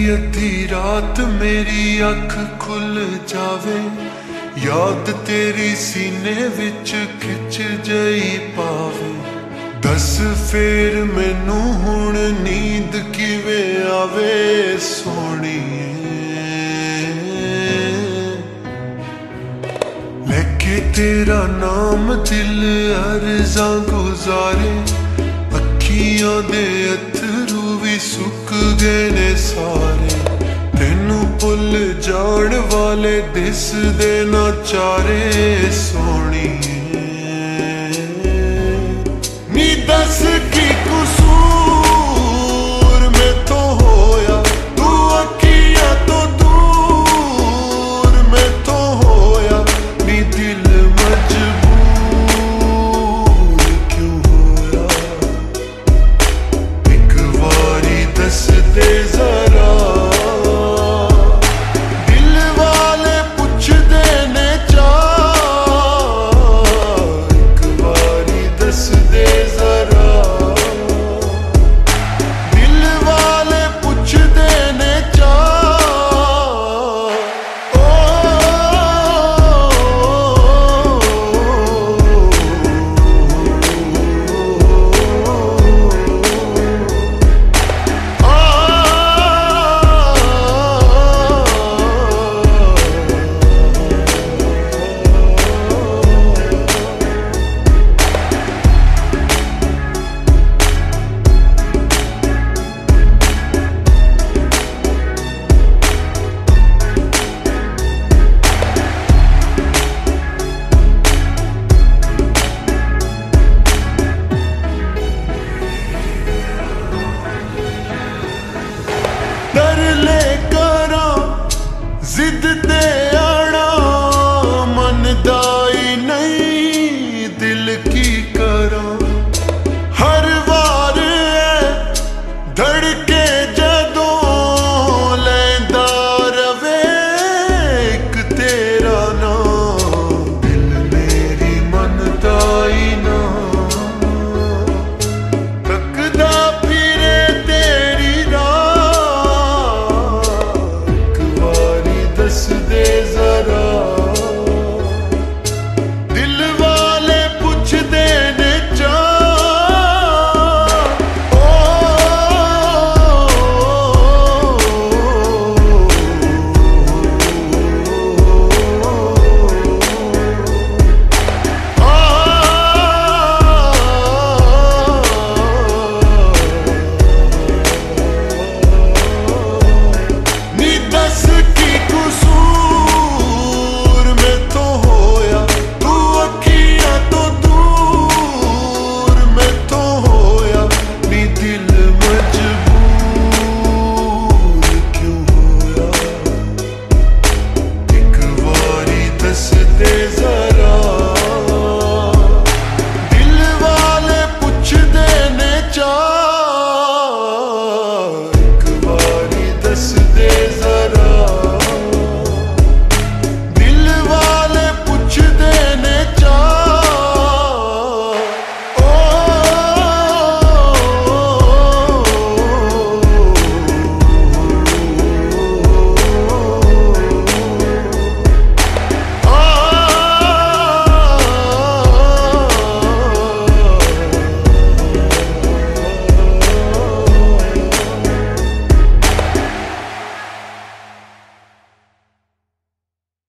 अद्धी रात मेरी अख खुल जावे, याद तेरी सीने विच खिच जई पावे। दस फिर मैनू हुण नींद किवें आवे सोहणीए। लेके तेरा नाम दिल अर्ज़ां गुजारे, अखियां दे अथरू भी सुक गए ने सारे। तेनू भुल जान वाले दिसदे ना चारे सोहणीए। नी दस